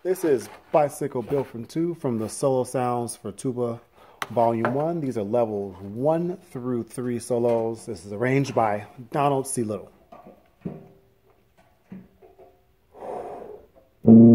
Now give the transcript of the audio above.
This is Bicycle Built from Two from the Solo Sounds for Tuba Volume 1. These are levels 1 through 3 solos. This is arranged by Donald C. Little.